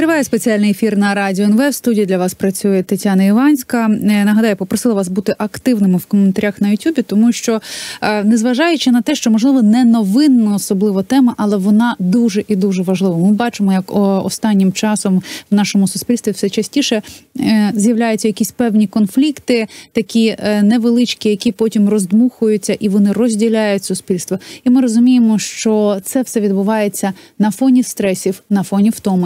Триває спеціальний ефір на Радіо НВ. В студії для вас працює Тетяна Іванська. Нагадаю, попросила вас бути активними в коментарях на Ютубі, тому що, незважаючи на те, що, можливо, не новинна особливо тема, але вона дуже і дуже важлива. Ми бачимо, як останнім часом в нашому суспільстві все частіше з'являються якісь певні конфлікти, такі невеличкі, які потім роздмухуються і вони розділяють суспільство. І ми розуміємо, що це все відбувається на фоні стресів, на фоні втоми,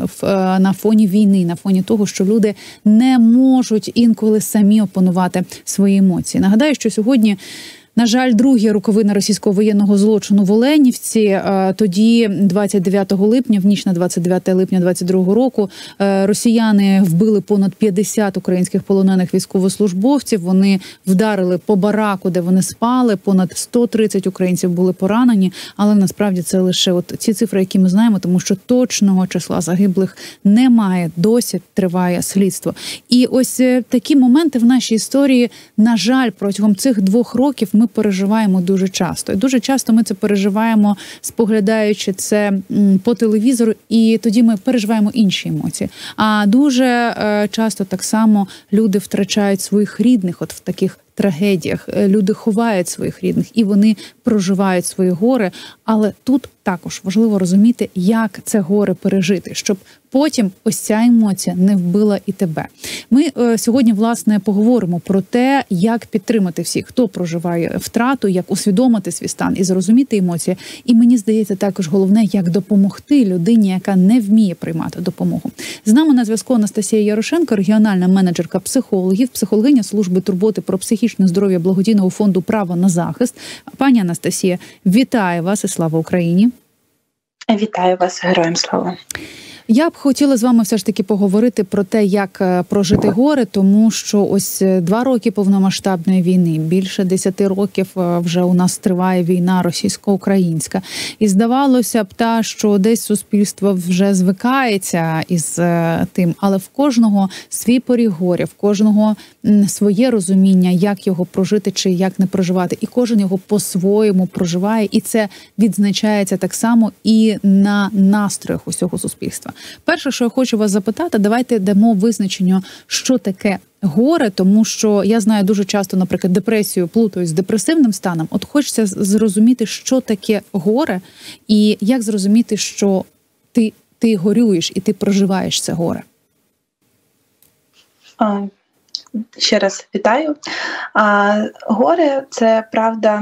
на фоні війни, на фоні того, що люди не можуть інколи самі опанувати свої емоції. Нагадаю, що сьогодні, на жаль, другі роковини російського воєнного злочину в Оленівці. Тоді, 29 липня, в ніч на 29 липня 22 року, росіяни вбили понад 50 українських полонених військовослужбовців. Вони вдарили по бараку, де вони спали. Понад 130 українців були поранені. Але насправді це лише от ці цифри, які ми знаємо, тому що точного числа загиблих немає. Досі триває слідство. І ось такі моменти в нашій історії, на жаль, протягом цих 2 років ми переживаємо дуже часто. І дуже часто ми це переживаємо, споглядаючи це по телевізору, і тоді ми переживаємо інші емоції. А дуже часто так само люди втрачають своїх рідних от в таких трагедіях. Люди ховають своїх рідних, і вони проживають свої горе. Але тут також важливо розуміти, як це горе пережити, щоб потім ось ця емоція не вбила і тебе. Ми сьогодні, власне, поговоримо про те, як підтримати всіх, хто проживає втрату, як усвідомити свій стан і зрозуміти емоції. І мені здається, також головне, як допомогти людині, яка не вміє приймати допомогу. З нами на зв'язку Анастасія Ярошенко, регіональна менеджерка психологів, психологиня служби турботи про психічне здоров'я благодійного фонду «Право на захист». Пані Анастасія, вітаю вас і слава Україні! Вітаю вас, героям слава! Я б хотіла з вами все ж таки поговорити про те, як прожити горе, тому що ось 2 роки повномасштабної війни, більше 10 років вже у нас триває війна російсько-українська. І здавалося б, що десь суспільство вже звикається із тим, але в кожного свій поріг горя, в кожного своє розуміння, як його прожити чи як не проживати. І кожен його по-своєму проживає, і це відзначається так само і на настроях усього суспільства. Перше, що я хочу вас запитати, давайте дамо визначення, що таке горе, тому що я знаю дуже часто, наприклад, депресію плутають з депресивним станом. От хочеться зрозуміти, що таке горе, і як зрозуміти, що ти горюєш і ти проживаєш це горе. Ще раз вітаю. Горе – це, правда,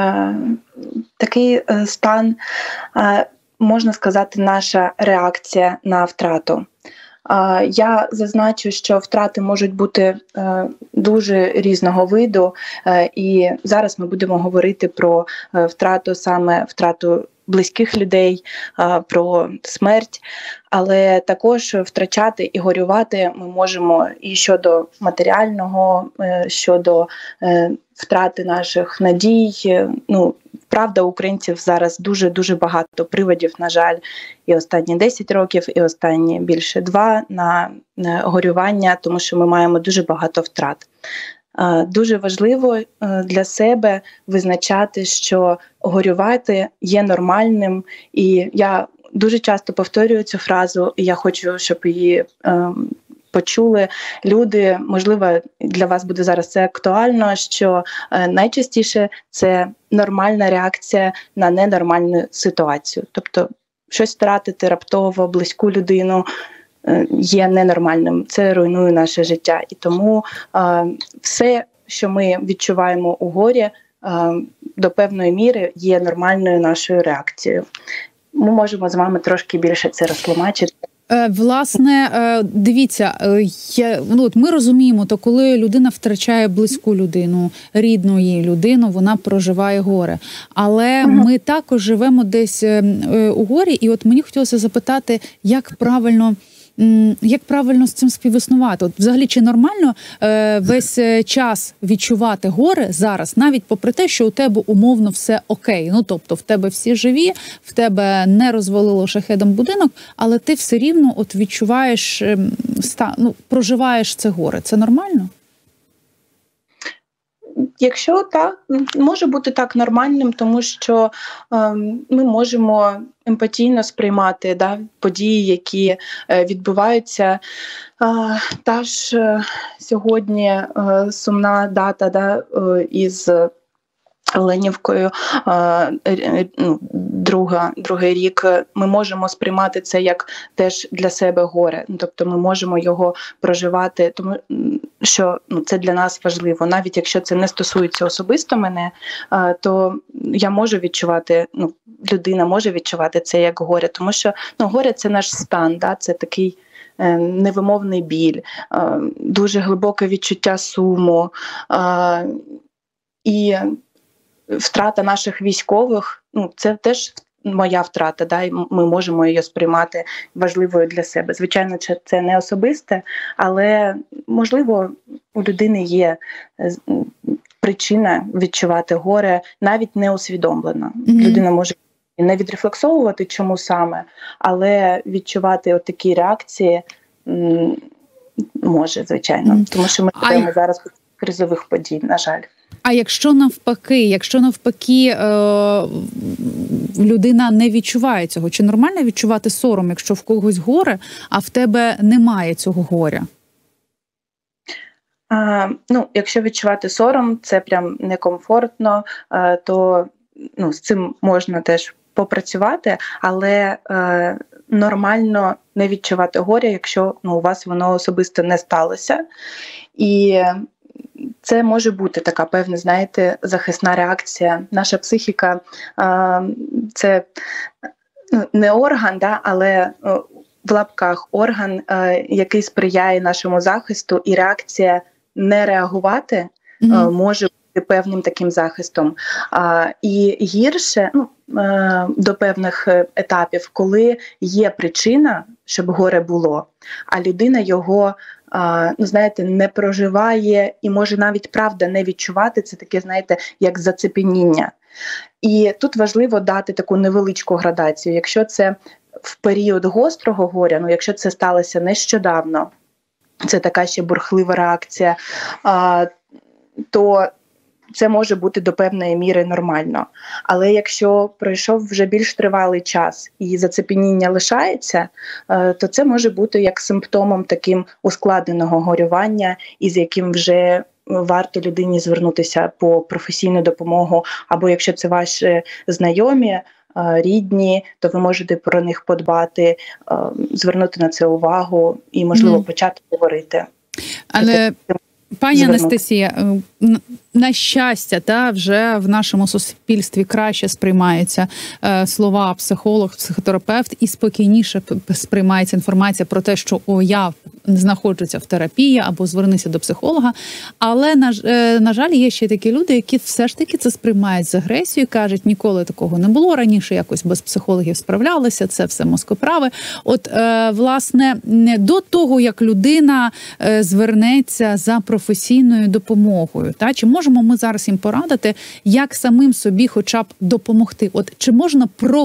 такий стан, можна сказати, наша реакція на втрату. Я зазначу, що втрати можуть бути дуже різного виду, і зараз ми будемо говорити про втрату близьких людей, про смерть, але також втрачати і горювати ми можемо і щодо матеріального, щодо втрати наших надій. Правда, українців зараз дуже-дуже багато приводів, на жаль, і останні 10 років, і останні більше 2 на горювання, тому що ми маємо дуже багато втрат. Дуже важливо для себе визначати, що горювати є нормальним, і я дуже часто повторюю цю фразу, і я хочу, щоб її почули люди. Можливо, для вас буде зараз це актуально, що найчастіше це нормальна реакція на ненормальну ситуацію. Тобто щось втратити раптово, близьку людину є ненормальним, це руйнує наше життя. І тому все, що ми відчуваємо у горі, до певної міри є нормальною нашою реакцією. Ми можемо з вами трошки більше це розтлумачити. Власне, дивіться, ми розуміємо, то коли людина втрачає близьку людину, рідну її людину, вона проживає горе. Але ми також живемо десь у горі, і от мені хотілося запитати, як правильно з цим співіснувати? От взагалі, чи нормально весь час відчувати горе зараз, навіть попри те, що у тебе умовно все окей? Тобто в тебе всі живі, в тебе не розвалило шахедом будинок, але ти все рівно от відчуваєш, проживаєш це горе. Це нормально? Якщо так, може бути так нормальним, тому що ми можемо емпатійно сприймати, да, події, які відбуваються. Та ж сьогодні сумна дата, да, із Оленівкою, другий рік, ми можемо сприймати це як теж для себе горе. Тобто ми можемо його проживати, тому що це для нас важливо. Навіть якщо це не стосується особисто мене, то я можу відчувати, людина може відчувати це як горе, тому що горе – це наш стан, да? Це такий невимовний біль, дуже глибоке відчуття суму. І втрата наших військових, це теж моя втрата, да, і ми можемо її сприймати важливою для себе. Звичайно, це не особисте, але, можливо, у людини є причина відчувати горе навіть неусвідомлено. Людина може не відрефлексовувати, чому саме, але відчувати от такі реакції може, звичайно. Тому що ми живемо зараз під кризових подій, на жаль. А якщо навпаки людина не відчуває цього, чи нормально відчувати сором, якщо в когось горе, а в тебе немає цього горя? Якщо відчувати сором, це прям некомфортно, то з цим можна теж попрацювати, але нормально не відчувати горя, якщо у вас воно особисто не сталося. І це може бути така певна, знаєте, захисна реакція. Наша психіка – це не орган, да, але в лапках орган, який сприяє нашому захисту, і реакція не реагувати може бути певним таким захистом. І гірше до певних етапів, коли є причина, щоб горе було, а людина його не проживає і може навіть правда не відчувати, це таке, знаєте, як зацепеніння. І тут важливо дати таку невеличку градацію. Якщо це в період гострого горя, якщо це сталося нещодавно, це така ще бурхлива реакція, то це може бути до певної міри нормально. Але якщо пройшов вже більш тривалий час і зацепеніння лишається, то це може бути як симптомом таким ускладненого горювання, із яким вже варто людині звернутися по професійну допомогу, або якщо це ваші знайомі, рідні, то ви можете про них подбати, звернути на це увагу і, можливо, почати говорити. Але пані Анастасія, на щастя, вже в нашому суспільстві краще сприймаються слова психолог, психотерапевт, і спокійніше сприймається інформація про те, що я знаходжуся в терапії або звернуся до психолога. Але, на жаль, є ще такі люди, які все ж таки це сприймають з агресією, кажуть, ніколи такого не було, раніше якось без психологів справлялися, це все москоправи. От, власне, до того, як людина звернеться за професійною допомогою, чи можемо ми зараз їм порадити, як самим собі хоча б допомогти? От чи можна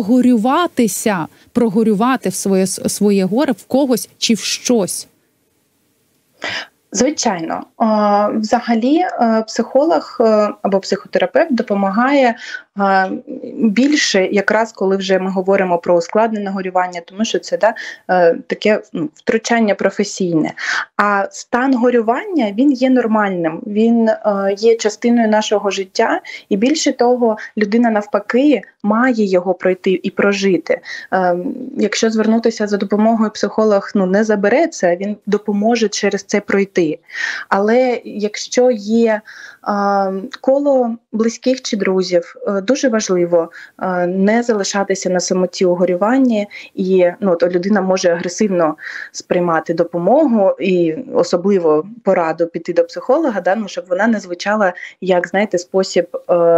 прогорювати в своє горе в когось чи в щось? Звичайно. Взагалі психолог або психотерапевт допомагає більше, якраз коли вже ми говоримо про ускладнене горювання, тому що це таке втручання професійне. А стан горювання, він є нормальним, він є частиною нашого життя, і більше того, людина навпаки має його пройти і прожити. Якщо звернутися за допомогою, психолог не забере це, він допоможе через це пройти. Але якщо є коло близьких чи друзів, дуже важливо не залишатися на самоті у горюванні, і то людина може агресивно сприймати допомогу і особливо пораду піти до психолога, щоб вона не звучала як, знаєте, спосіб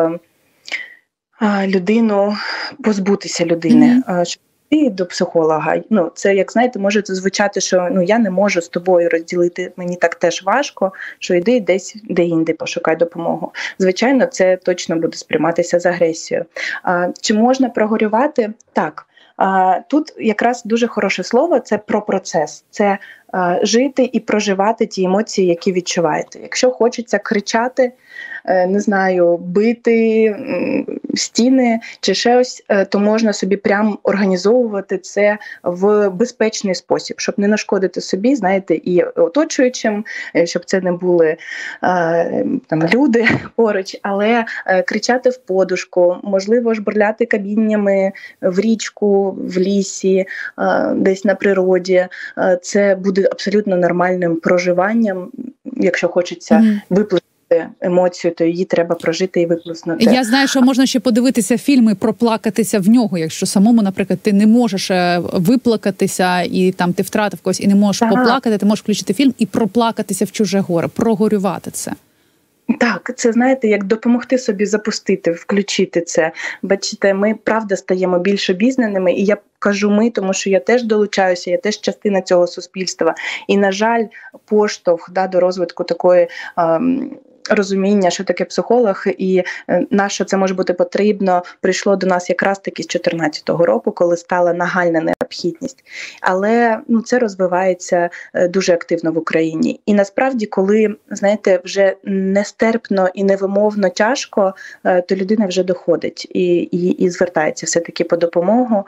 людину позбутися людини. Ти до психолога. Це, як знаєте, може звучати, що я не можу з тобою розділити, мені так теж важко, що йди десь де-інде пошукай допомогу. Звичайно, це точно буде сприйматися з агресією. Чи можна прогорювати? Так. Тут якраз дуже хороше слово – це про процес. Це жити і проживати ті емоції, які відчуваєте. Якщо хочеться кричати, не знаю, бити стіни чи щось, то можна собі прям організовувати це в безпечний спосіб, щоб не нашкодити собі, знаєте, і оточуючим, щоб це не були там люди поруч, але кричати в подушку, можливо, жбурляти каміннями в річку, в лісі, десь на природі. Це буде абсолютно нормальним проживанням, якщо хочеться виплатити емоцію, то її треба прожити і виплеснути. Я знаю, що можна ще подивитися фільми, проплакатися в нього, якщо самому, наприклад, ти не можеш виплакатися і там ти втратив когось і не можеш поплакати, ти можеш включити фільм і проплакатися в чуже горе, прогорювати це. Так, це, знаєте, як допомогти собі запустити, включити це. Бачите, ми, правда, стаємо більш обізнаними, і я кажу ми, тому що я теж долучаюся, я теж частина цього суспільства. І, на жаль, поштовх до розвитку такої розуміння, що таке психолог і на що це може бути потрібно, прийшло до нас якраз таки з 2014 року, коли стала нагальна необхідність. Але це розвивається дуже активно в Україні. І насправді, коли, знаєте, вже нестерпно і невимовно тяжко, то людина вже доходить і звертається все-таки по допомогу.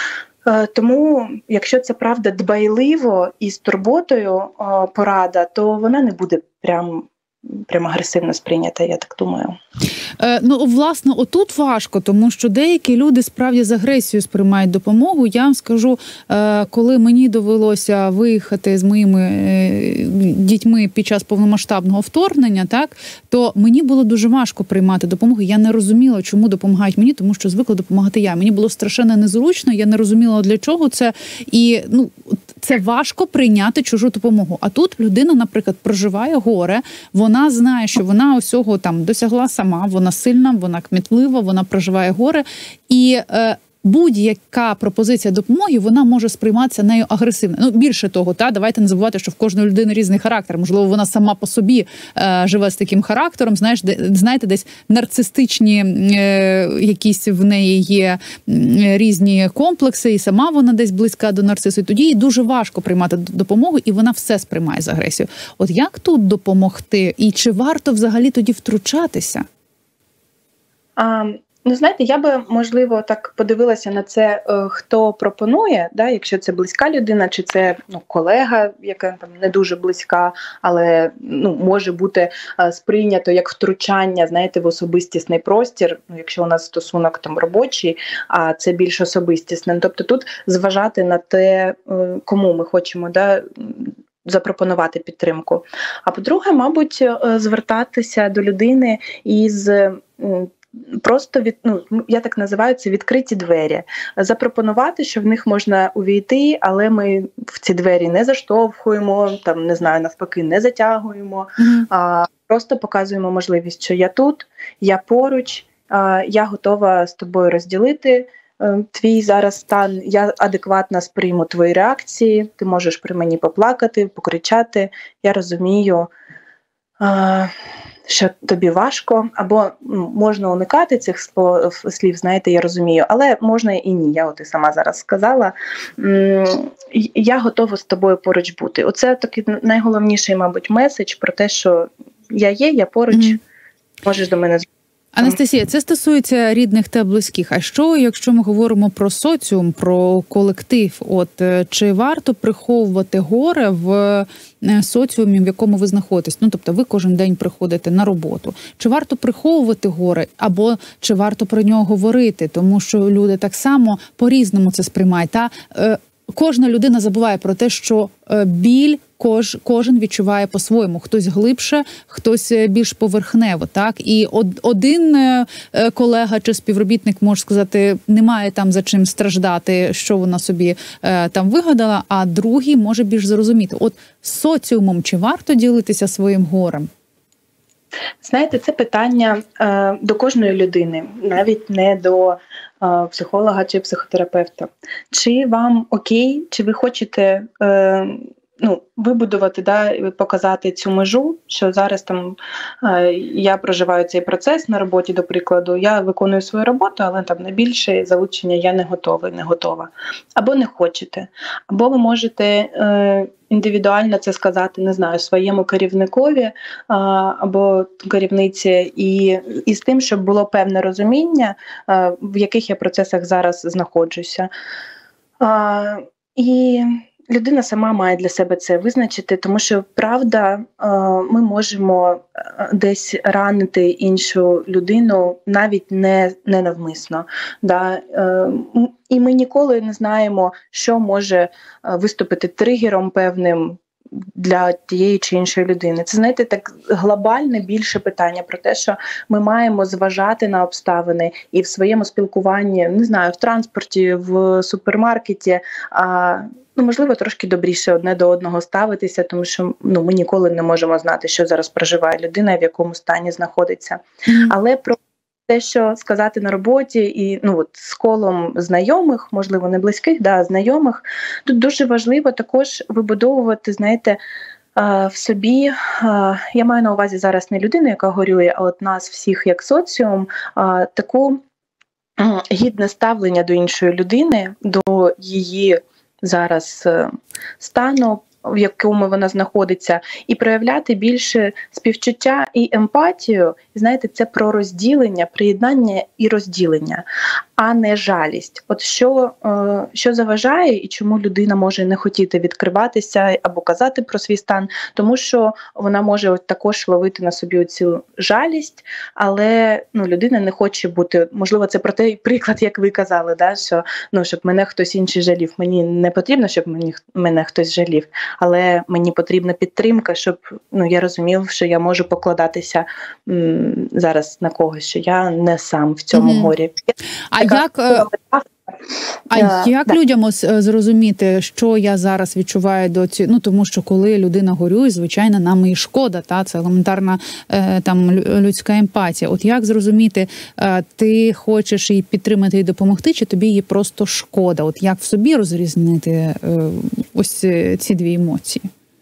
Тому, якщо це, правда, дбайливо і з турботою порада, то вона не буде прям агресивно сприйнята, я так думаю. Власне, отут важко, тому що деякі люди справді з агресією сприймають допомогу. Я вам скажу, коли мені довелося виїхати з моїми дітьми під час повномасштабного вторгнення, так, то мені було дуже важко приймати допомогу. Я не розуміла, чому допомагають мені, тому що звикла допомагати я. Мені було страшенно незручно, я не розуміла, для чого це. І, це важко прийняти чужу допомогу. А тут людина, наприклад, проживає горе, вона знає, що вона усього там досягла сама, вона сильна, вона кмітлива, вона проживає горе. І будь-яка пропозиція допомоги, вона може сприйматися нею агресивно. Більше того, давайте не забувати, що в кожної людини різний характер. Можливо, вона сама по собі живе з таким характером, знаєте, десь нарцистичні якісь в неї є різні комплекси, і сама вона десь близька до нарцису. І тоді їй дуже важко приймати допомогу, і вона все сприймає з агресією. От як тут допомогти? І чи варто взагалі тоді втручатися? Знаєте, я би, можливо, так подивилася на це, хто пропонує, якщо це близька людина, чи це колега, яка там не дуже близька, але може бути сприйнято як втручання, знаєте, в особистісний простір, якщо у нас стосунок там робочий, а це більш особистісне. Тобто тут зважати на те, кому ми хочемо, запропонувати підтримку. А по-друге, мабуть, звертатися до людини із просто я так називаю це відкриті двері. Запропонувати, що в них можна увійти, але ми в ці двері не заштовхуємо, навпаки, не затягуємо, а просто показуємо можливість, що я тут, я поруч, я готова з тобою розділити твій зараз стан, я адекватно сприйму твої реакції, ти можеш при мені поплакати, покричати, я розумію, що тобі важко, або можна уникати цих слів, знаєте, я розумію, але можна і ні, я і сама зараз сказала, я готова з тобою поруч бути. Оце такий найголовніший, мабуть, меседж про те, що я є, я поруч, можеш до мене звертатися. Анастасія, це стосується рідних та близьких. А що, якщо ми говоримо про соціум, про колектив? Чи варто приховувати горе в соціумі, в якому ви знаходитесь? Тобто ви кожен день приходите на роботу. Чи варто приховувати горе? Або чи варто про нього говорити? Тому що люди так само по-різному це сприймають. Кожна людина забуває про те, що біль кожен відчуває по-своєму. Хтось глибше, хтось більш поверхнево. Так? І один колега чи співробітник може сказати, немає там за чим страждати, що вона собі там вигадала, а другий може більш зрозуміти. З соціумом чи варто ділитися своїм горем? Знаєте, це питання до кожної людини, навіть не до психолога чи психотерапевта. Чи вам окей, чи ви хочете вибудувати, показати цю межу, що зараз там я проживаю цей процес на роботі, до прикладу, я виконую свою роботу, але там на більше залучення я не готова. Або не хочете. Або ви можете індивідуально це сказати, не знаю, своєму керівникові або керівниці, і з тим, щоб було певне розуміння, в яких я процесах зараз знаходжуся. І людина сама має для себе це визначити, тому що, правда, ми можемо десь ранити іншу людину навіть не навмисно. Да? І ми ніколи не знаємо, що може виступити тригером певним для тієї чи іншої людини. Це, знаєте, так глобальне більше питання про те, що ми маємо зважати на обставини і в своєму спілкуванні, не знаю, в транспорті, в супермаркеті, можливо, трошки добріше одне до одного ставитися, тому що ми ніколи не можемо знати, що зараз проживає людина, в якому стані знаходиться. Але про те, що сказати на роботі і з колом знайомих, можливо, не близьких, знайомих, тут дуже важливо також вибудовувати, знаєте, в собі, я маю на увазі зараз не людину, яка горює, а от нас всіх як соціум, таку гідне ставлення до іншої людини, до її зараз стану, в якому вона знаходиться, і проявляти більше співчуття і емпатію. І знаєте, це про розділення, приєднання і розділення, а не жалість. От що заважає і чому людина може не хотіти відкриватися або казати про свій стан, тому що вона може також ловити на собі цю жалість, але людина не хоче бути, можливо, це про той приклад, як ви казали, що щоб мене хтось інший жалів. Мені не потрібно, щоб мене хтось жалів, але мені потрібна підтримка, щоб я розумів, що я можу покладатися зараз на когось, що я не сам в цьому горі. Як людям зрозуміти, що я зараз відчуваю до цього? Тому що коли людина горює, звичайно, нам і шкода, це елементарна людська емпатія. От як зрозуміти, ти хочеш її підтримати і допомогти, чи тобі її просто шкода? От як в собі розрізнити ось ці дві емоції?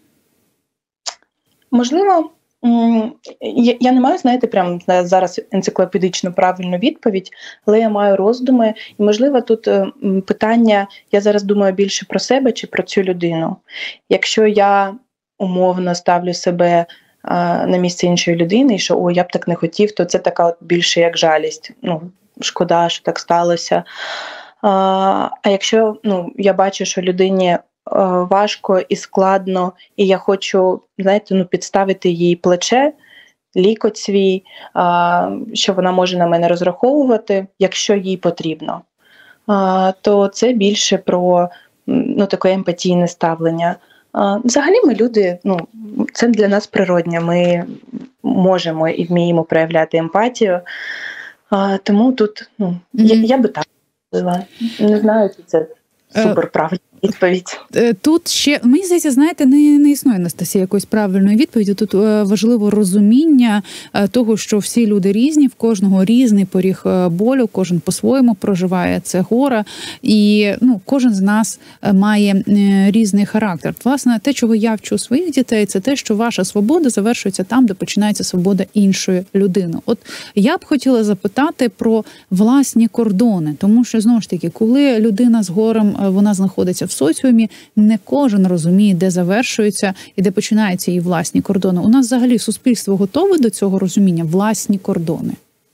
Можливо, я не маю, знаєте, прямо зараз енциклопедичну правильну відповідь, але я маю роздуми. І, можливо, тут питання, я зараз думаю більше про себе чи про цю людину. Якщо я умовно ставлю себе на місце іншої людини, і що я б так не хотів, то це така от більше як жалість. Шкода, що так сталося. А якщо я бачу, що людині важко і складно, і я хочу, знаєте, підставити їй плече, лікоть свій, що вона може на мене розраховувати, якщо їй потрібно, то це більше про таке емпатійне ставлення. Взагалі ми люди, це для нас природньо, ми можемо і вміємо проявляти емпатію, тому тут я би так сказала. Не знаю, чи це суперправильно. Відповідь. Тут ще, мені здається, знаєте, не існує, Анастасія, якоїсь правильної відповіді. Тут важливо розуміння того, що всі люди різні, в кожного різний поріг болю, кожен по-своєму проживає це горе, і кожен з нас має різний характер. Власне, те, чого я вчу своїх дітей, це те, що ваша свобода завершується там, де починається свобода іншої людини. От я б хотіла запитати про власні кордони, тому що, знову ж таки, коли людина з горем, вона знаходиться в соціумі, не кожен розуміє, де завершується і де починаються її власні кордони. У нас взагалі суспільство готове до цього розуміння, власні кордони?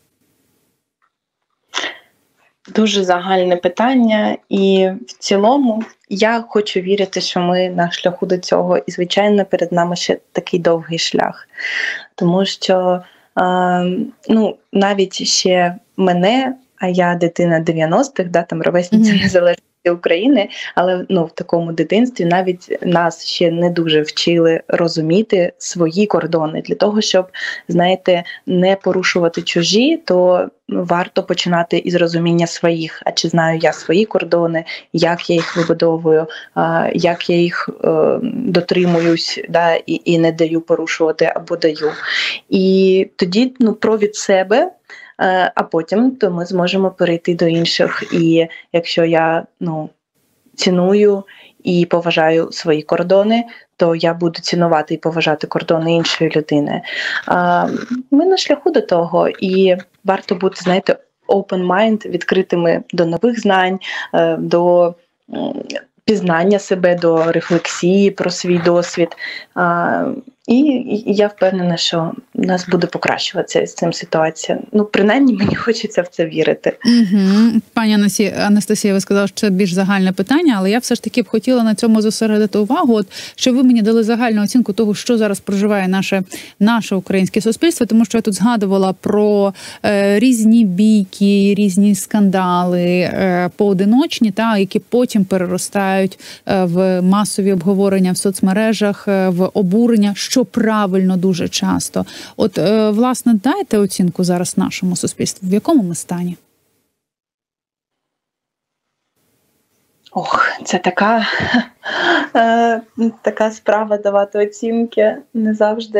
Дуже загальне питання, і в цілому я хочу вірити, що ми на шляху до цього, і, звичайно, перед нами ще такий довгий шлях. Тому що, навіть ще мене, а я дитина 90-х, там ровесниця незалежності України, але в такому дитинстві навіть нас ще не дуже вчили розуміти свої кордони. Для того, щоб, знаєте, не порушувати чужі, то варто починати із розуміння своїх. А чи знаю я свої кордони, як я їх вибудовую, як я їх дотримуюсь, і не даю порушувати або даю. І тоді про від себе, а потім то ми зможемо перейти до інших. І якщо я ціную і поважаю свої кордони, то я буду цінувати і поважати кордони іншої людини. Ми на шляху до того, і варто бути, знаєте, open mind, відкритими до нових знань, до пізнання себе, до рефлексії про свій досвід. І я впевнена, що у нас буде покращуватися з цим ситуація. Ну, принаймні, мені хочеться в це вірити. Пані Анастасія, ви сказали, що це більш загальне питання, але я все ж таки б хотіла на цьому зосередити увагу, от, що ви мені дали загальну оцінку того, що зараз проживає наше українське суспільство, тому що я тут згадувала про різні бійки, різні скандали поодиночні, які потім переростають в масові обговорення в соцмережах, в обурення, що правильно дуже часто. От, власне, дайте оцінку зараз нашому суспільству. В якому ми стані? Це така справа давати оцінки. Не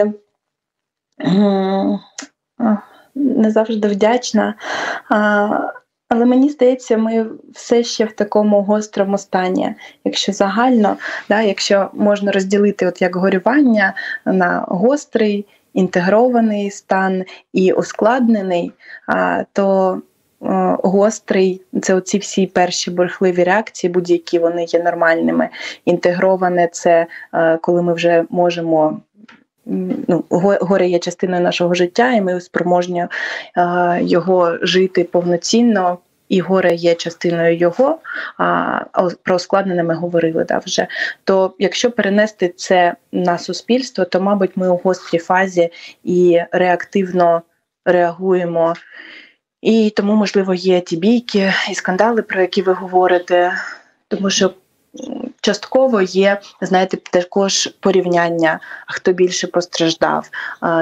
завжди вдячна. Але мені здається, ми все ще в такому гострому стані. Якщо загально, якщо можна розділити от як горювання на гострий, інтегрований стан і ускладнений, то гострий – це оці всі перші бурхливі реакції, будь-які вони є нормальними. Інтегроване – це коли ми вже можемо, горе є частиною нашого життя, і ми спроможні його жити повноцінно, і горе є частиною його, про ускладнене ми говорили вже. То якщо перенести це на суспільство, то, мабуть, ми у гострій фазі і реактивно реагуємо. І тому, можливо, є ті бійки і скандали, про які ви говорите, тому що частково є, знаєте, також порівняння, хто більше постраждав,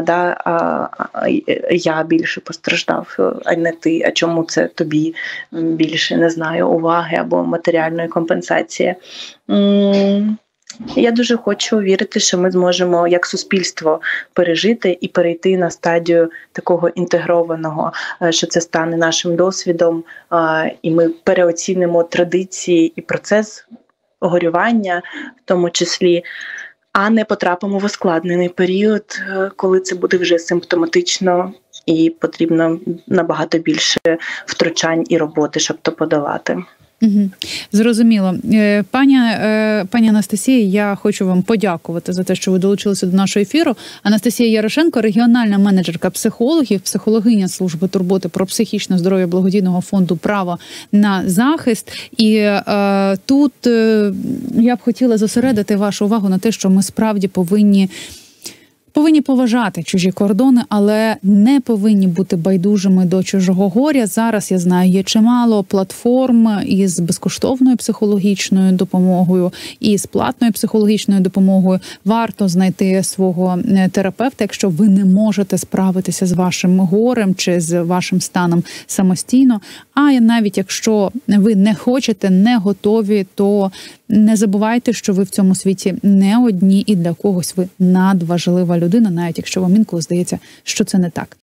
я більше постраждав, а не ти, а чому це тобі більше, не знаю, уваги або матеріальної компенсації. Я дуже хочу вірити, що ми зможемо як суспільство пережити і перейти на стадію такого інтегрованого, що це стане нашим досвідом, і ми переоцінимо традиції і процес горювання в тому числі, а не потрапимо в ускладнений період, коли це буде вже симптоматично і потрібно набагато більше втручань і роботи, щоб то подолати. Зрозуміло. Пані Анастасія, я хочу вам подякувати за те, що ви долучилися до нашого ефіру. Анастасія Ярошенко, регіональна менеджерка психологів, психологиня служби турботи про психічне здоров'я благодійного фонду «Право на захист». І тут я б хотіла зосередити вашу увагу на те, що ми справді повинні поважати чужі кордони, але не повинні бути байдужими до чужого горя. Зараз, я знаю, є чимало платформ із безкоштовною психологічною допомогою і з платною психологічною допомогою. Варто знайти свого терапевта, якщо ви не можете справитися з вашим горем чи з вашим станом самостійно. А навіть якщо ви не хочете, не готові, то не забувайте, що ви в цьому світі не одні і для когось ви надважлива людина, навіть якщо вам інколи здається, що це не так.